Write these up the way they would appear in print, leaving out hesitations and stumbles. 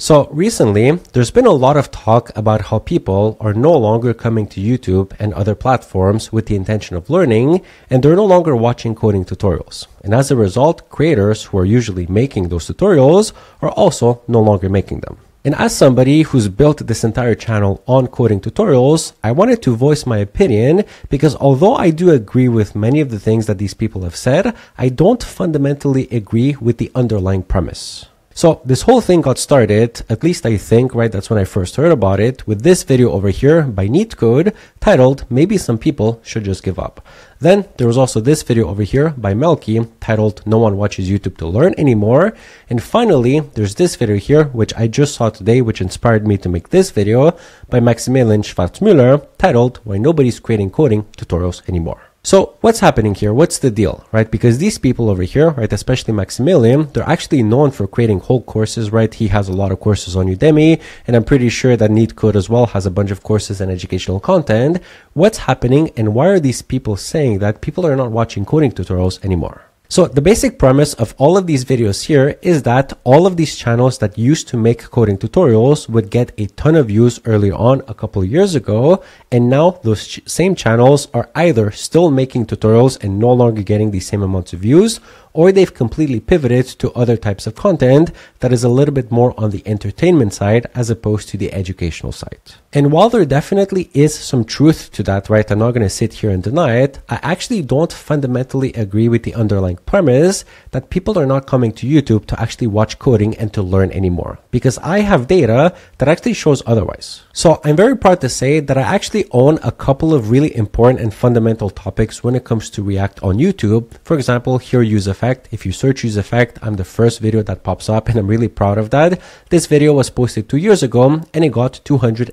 So recently, there's been a lot of talk about how people are no longer coming to YouTube and other platforms with the intention of learning, and they're no longer watching coding tutorials. And as a result, creators who are usually making those tutorials are also no longer making them. And as somebody who's built this entire channel on coding tutorials, I wanted to voice my opinion because although I do agree with many of the things that these people have said, I don't fundamentally agree with the underlying premise. So this whole thing got started, at least I think, right, that's when I first heard about it, with this video over here by VSCode titled, "Maybe Some People Should Just Give Up." Then there was also this video over here by Menlo titled, "No One Watches YouTube to Learn Anymore." And finally, there's this video here, which I just saw today, which inspired me to make this video by Maximilian Schwarzmüller titled, "Why Nobody's Creating Coding Tutorials Anymore." So what's happening here? What's the deal, right? Because these people over here, right, especially Maximilian, they're actually known for creating whole courses, right? He has a lot of courses on Udemy, and I'm pretty sure that VSCode as well has a bunch of courses and educational content. What's happening and why are these people saying that people are not watching coding tutorials anymore? So the basic premise of all of these videos here is that all of these channels that used to make coding tutorials would get a ton of views early on a couple of years ago. And now those same channels are either still making tutorials and no longer getting the same amounts of views, or they've completely pivoted to other types of content that is a little bit more on the entertainment side as opposed to the educational side. And while there definitely is some truth to that, right, I'm not going to sit here and deny it, I actually don't fundamentally agree with the underlying premise that people are not coming to YouTube to actually watch coding and to learn anymore, because I have data that actually shows otherwise. So I'm very proud to say that I actually own a couple of really important and fundamental topics when it comes to React on YouTube. For example, here use effect. If you search use effect, I'm the first video that pops up and I'm really proud of that. This video was posted 2 years ago and it got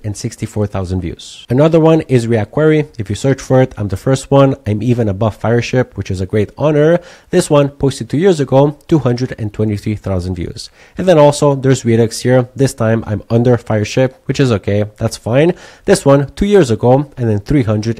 264,000 views. Another one is React query. If you search for it, I'm the first one. I'm even above Fireship, which is a great honor. This one posted 2 years ago, 223,000 views. And then also there's Redux here. This time I'm under Fireship, which is okay. That's fine. This one 2 years ago and then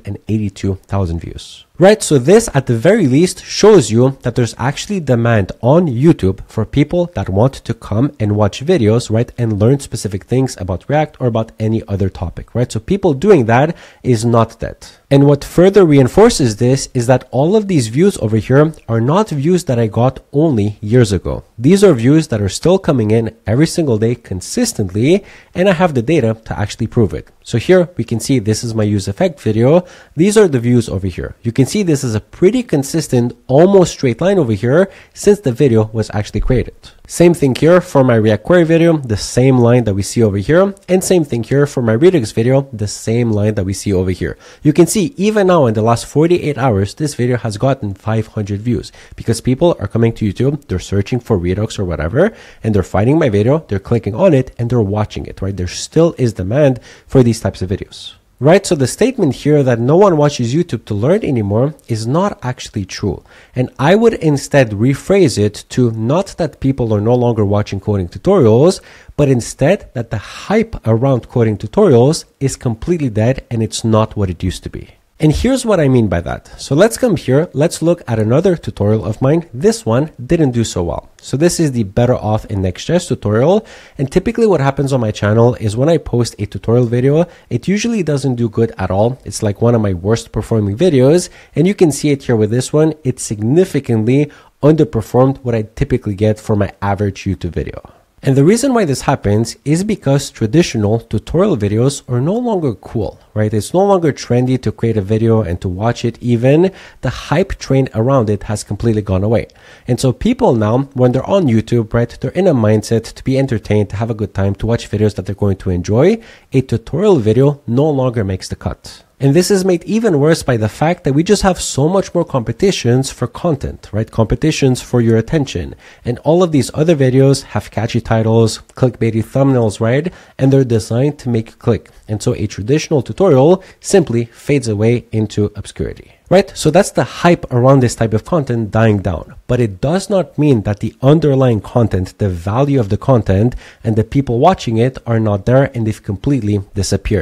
382,000 views. Right, so this at the very least shows you that there's actually demand on YouTube for people that want to come and watch videos, right, and learn specific things about React or about any other topic, right? So people doing that is not dead. And what further reinforces this is that all of these views over here are not views that I got only years ago. These are views that are still coming in every single day consistently, and I have the data to actually prove it. So here we can see this is my use effect video. These are the views over here. You can see this is a pretty consistent, almost straight line over here since the video was actually created. Same thing here for my React query video, the same line that we see over here. And same thing here for my Redux video, the same line that we see over here. You can see even now in the last 48 hours, this video has gotten 500 views because people are coming to YouTube, they're searching for Redux or whatever, and they're finding my video, they're clicking on it, and they're watching it, right? There still is demand for these types of videos. Right, so the statement here that no one watches YouTube to learn anymore is not actually true. And I would instead rephrase it to not that people are no longer watching coding tutorials, but instead that the hype around coding tutorials is completely dead and it's not what it used to be. And here's what I mean by that. So let's come here. Let's look at another tutorial of mine. This one didn't do so well. So this is the Better Off in Next.js tutorial. And typically what happens on my channel is when I post a tutorial video, it usually doesn't do good at all. It's like one of my worst performing videos. And you can see it here with this one. It significantly underperformed what I typically get for my average YouTube video. And the reason why this happens is because traditional tutorial videos are no longer cool, right? It's no longer trendy to create a video and to watch it even. The hype train around it has completely gone away. And so people now, when they're on YouTube, right, they're in a mindset to be entertained, to have a good time, to watch videos that they're going to enjoy. A tutorial video no longer makes the cut. And this is made even worse by the fact that we just have so much more competitions for content, right? Competitions for your attention. And all of these other videos have catchy titles, clickbaity thumbnails, right? And they're designed to make you click. And so a traditional tutorial simply fades away into obscurity. Right? So that's the hype around this type of content dying down. But it does not mean that the underlying content, the value of the content, and the people watching it are not there and they've completely disappeared.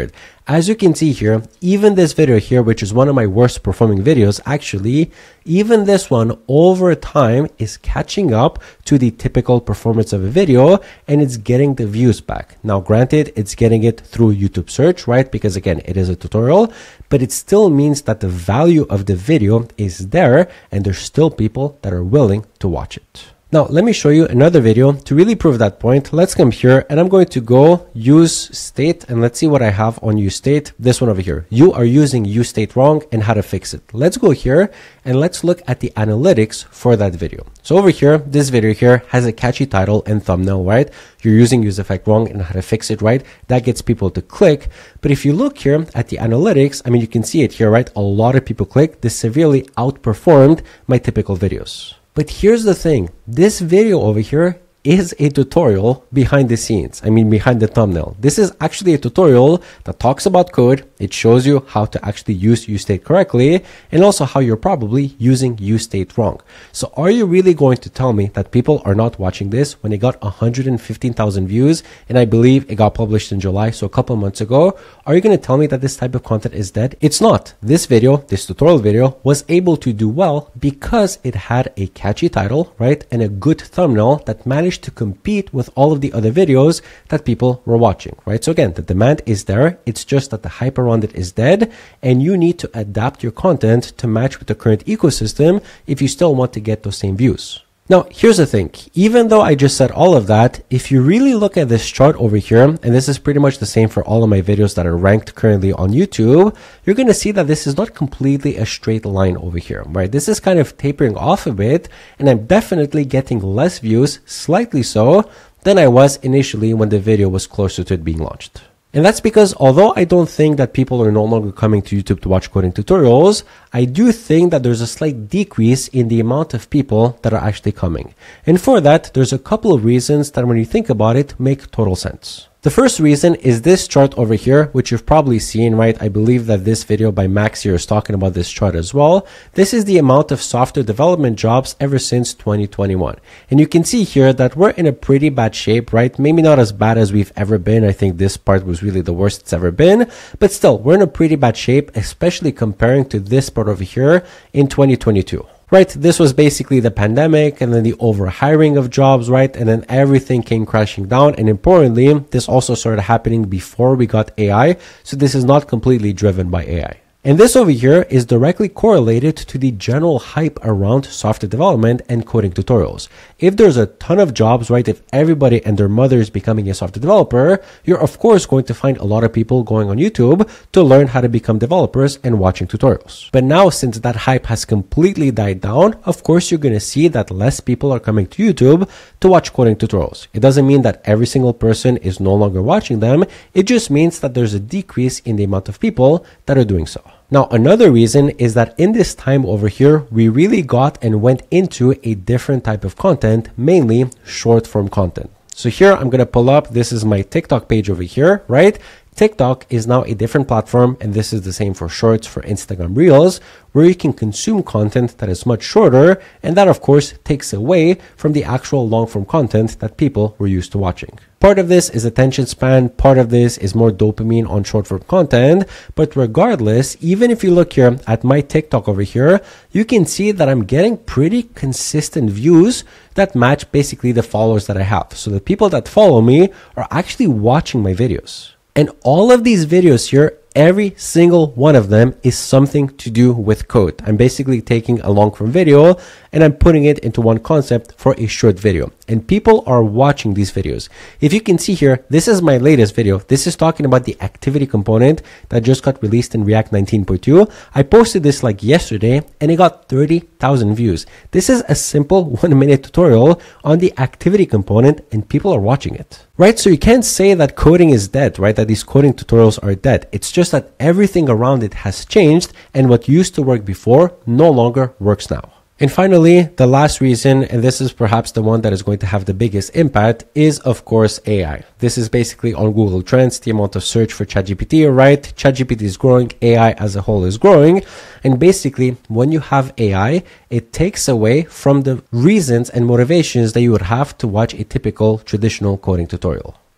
As you can see here, even this video here, which is one of my worst performing videos, actually, even this one over time is catching up to the typical performance of a video, and it's getting the views back. Now, granted, it's getting it through YouTube search, right? Because again, it is a tutorial, but it still means that the value of the video is there, and there's still people that are willing to watch it. Now, let me show you another video to really prove that point. Let's come here and I'm going to go use state, and let's see what I have on use state. This one over here. You are using use state wrong and how to fix it. Let's go here and let's look at the analytics for that video. So over here, this video here has a catchy title and thumbnail, right? You're using use effect wrong and how to fix it, right? That gets people to click. But if you look here at the analytics, I mean, you can see it here, right? A lot of people click. This severely outperformed my typical videos. But here's the thing, this video over here is a tutorial behind the scenes. I mean, behind the thumbnail. This is actually a tutorial that talks about code. It shows you how to actually use state correctly and also how you're probably using state wrong. So are you really going to tell me that people are not watching this when it got 115,000 views and I believe it got published in July, so a couple months ago? Are you going to tell me that this type of content is dead? It's not. This video, this tutorial video, was able to do well because it had a catchy title, right? And a good thumbnail that managed to compete with all of the other videos that people were watching, right? So again, the demand is there. It's just that the hype around it is dead, and you need to adapt your content to match with the current ecosystem if you still want to get those same views. Now, here's the thing. Even though I just said all of that, if you really look at this chart over here, and this is pretty much the same for all of my videos that are ranked currently on YouTube, you're going to see that this is not completely a straight line over here, right? This is kind of tapering off a bit, and I'm definitely getting less views, slightly so, than I was initially when the video was closer to it being launched. And that's because although I don't think that people are no longer coming to YouTube to watch coding tutorials, I do think that there's a slight decrease in the amount of people that are actually coming. And for that, there's a couple of reasons that when you think about it, make total sense. The first reason is this chart over here, which you've probably seen, right? I believe that this video by Max here is talking about this chart as well. This is the amount of software development jobs ever since 2021. And you can see here that we're in a pretty bad shape, right? Maybe not as bad as we've ever been. I think this part was really the worst it's ever been, but still, we're in a pretty bad shape, especially comparing to this part over here in 2022. Right, this was basically the pandemic and then the overhiring of jobs, right? And then everything came crashing down. And importantly, this also started happening before we got AI. So this is not completely driven by AI. And this over here is directly correlated to the general hype around software development and coding tutorials. If there's a ton of jobs, right, if everybody and their mother is becoming a software developer, you're of course going to find a lot of people going on YouTube to learn how to become developers and watching tutorials. But now, since that hype has completely died down, of course, you're going to see that less people are coming to YouTube to watch coding tutorials. It doesn't mean that every single person is no longer watching them. It just means that there's a decrease in the amount of people that are doing so. Now, another reason is that in this time over here, we really got and went into a different type of content, mainly short form content. So here I'm going to pull up, this is my TikTok page over here, right? TikTok is now a different platform, and this is the same for Shorts, for Instagram Reels, where you can consume content that is much shorter, and that of course takes away from the actual long-form content that people were used to watching. Part of this is attention span, part of this is more dopamine on short-form content, but regardless, even if you look here at my TikTok over here, you can see that I'm getting pretty consistent views that match basically the followers that I have. So the people that follow me are actually watching my videos. And all of these videos here, every single one of them is something to do with code. I'm basically taking a long form video and I'm putting it into one concept for a short video. And people are watching these videos. If you can see here, this is my latest video. This is talking about the activity component that just got released in React 19.2. I posted this like yesterday and it got 30,000 views. This is a simple 1-minute tutorial on the activity component and people are watching it. Right? So you can't say that coding is dead, right? That these coding tutorials are dead. It's just that everything around it has changed and what used to work before no longer works now. And finally, the last reason, and this is perhaps the one that is going to have the biggest impact, is of course AI. This is basically on Google Trends, the amount of search for ChatGPT, right? ChatGPT is growing, AI as a whole is growing. And basically, when you have AI, it takes away from the reasons and motivations that you would have to watch a typical traditional coding tutorial.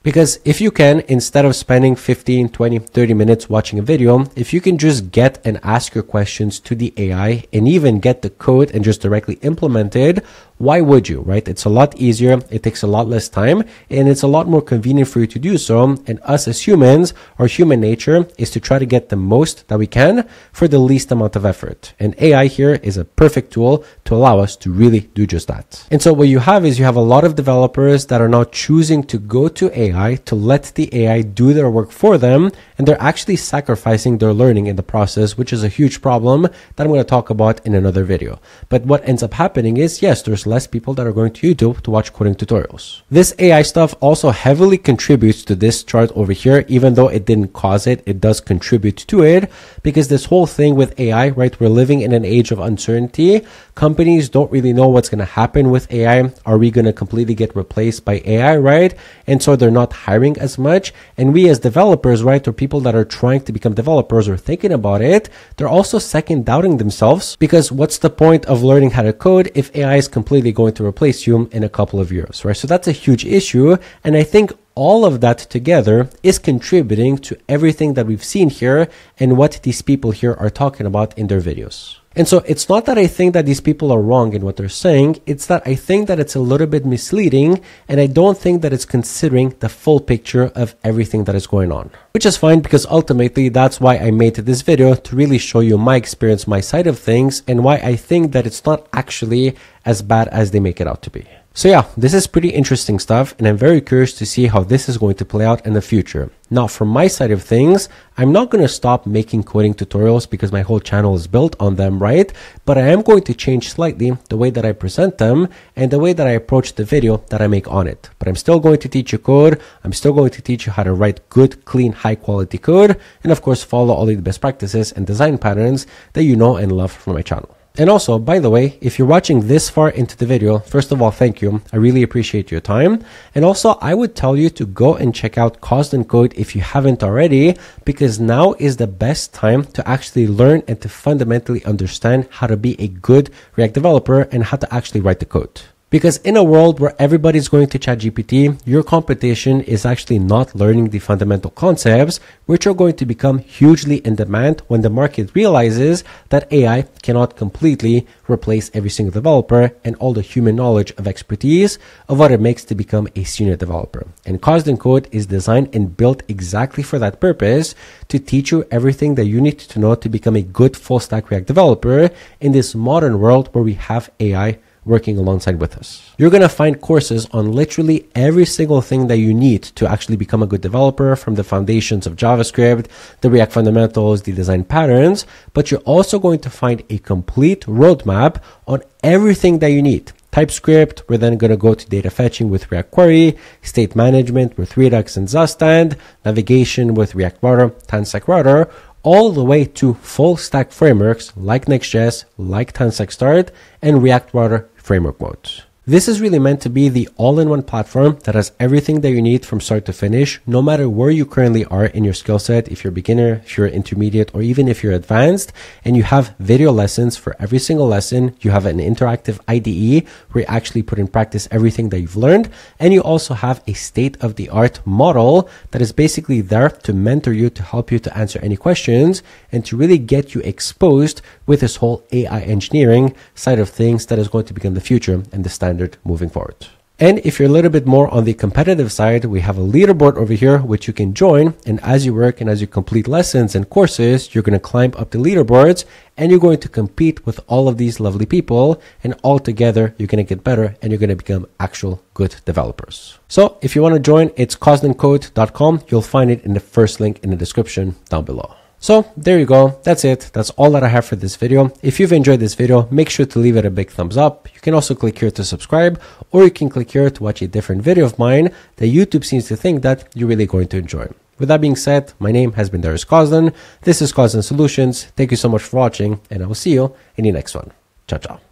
Because if you can, instead of spending 15, 20, 30 minutes watching a video, if you can just get and ask your questions to the AI and even get the code and just directly implement it, why would you, right? It's a lot easier, it takes a lot less time, and it's a lot more convenient for you to do so. And us as humans, our human nature is to try to get the most that we can for the least amount of effort. And AI here is a perfect tool to allow us to really do just that. And so what you have is you have a lot of developers that are now choosing to go to AI to let the AI do their work for them, and they're actually sacrificing their learning in the process, which is a huge problem that I'm going to talk about in another video. But what ends up happening is, yes, there's less people that are going to YouTube to watch coding tutorials. This AI stuff also heavily contributes to this chart over here. Even though it didn't cause it, it does contribute to it, because this whole thing with AI, right? We're living in an age of uncertainty. Companies don't really know what's going to happen with AI. Are we going to completely get replaced by AI, right? And so they're not hiring as much. And we as developers, right, or people that are trying to become developers or thinking about it, they're also second doubting themselves, because what's the point of learning how to code if AI is completely going to replace you in a couple of years, right? So that's a huge issue. And I think all of that together is contributing to everything that we've seen here and what these people here are talking about in their videos. And so it's not that I think that these people are wrong in what they're saying, it's that I think that it's a little bit misleading, and I don't think that it's considering the full picture of everything that is going on. Which is fine, because ultimately that's why I made this video, to really show you my experience, my side of things, and why I think that it's not actually as bad as they make it out to be. So yeah, this is pretty interesting stuff, and I'm very curious to see how this is going to play out in the future. Now, from my side of things, I'm not going to stop making coding tutorials because my whole channel is built on them, right? But I am going to change slightly the way that I present them and the way that I approach the video that I make on it. But I'm still going to teach you code. I'm still going to teach you how to write good, clean, high quality code. And of course, follow all of the best practices and design patterns that you know and love from my channel. And also, by the way, if you're watching this far into the video, first of all, thank you. I really appreciate your time. And also, I would tell you to go and check out Cause and Code if you haven't already, because now is the best time to actually learn and to fundamentally understand how to be a good React developer and how to actually write the code. Because in a world where everybody's going to ChatGPT, your competition is actually not learning the fundamental concepts, which are going to become hugely in demand when the market realizes that AI cannot completely replace every single developer and all the human knowledge of expertise of what it makes to become a senior developer. And Cause and Code is designed and built exactly for that purpose, to teach you everything that you need to know to become a good full stack React developer in this modern world where we have AI working alongside with us. You're going to find courses on literally every single thing that you need to actually become a good developer, from the foundations of JavaScript, the React fundamentals, the design patterns, but you're also going to find a complete roadmap on everything that you need. TypeScript, we're then going to go to data fetching with React Query, state management with Redux and Zustand, navigation with React Router, Tanstack Router, all the way to full stack frameworks like Next.js, like Tanstack Start, and React Router framework mode. This is really meant to be the all-in-one platform that has everything that you need from start to finish, no matter where you currently are in your skill set, if you're a beginner, if you're intermediate, or even if you're advanced, and you have video lessons for every single lesson. You have an interactive IDE where you actually put in practice everything that you've learned, and you also have a state-of-the-art model that is basically there to mentor you, to help you to answer any questions, and to really get you exposed with this whole AI engineering side of things that is going to become the future and the standard moving forward. And if you're a little bit more on the competitive side, we have a leaderboard over here which you can join, and as you work and as you complete lessons and courses, you're going to climb up the leaderboards and you're going to compete with all of these lovely people, and all together you're going to get better and you're going to become actual good developers. So if you want to join, it's causeandcode.com. You'll find it in the first link in the description down below. So there you go. That's it. That's all that I have for this video. If you've enjoyed this video, make sure to leave it a big thumbs up. You can also click here to subscribe, or you can click here to watch a different video of mine that YouTube seems to think that you're really going to enjoy. With that being said, my name has been Darius Kozlan. This is Kozlan Solutions. Thank you so much for watching, and I will see you in the next one. Ciao, ciao.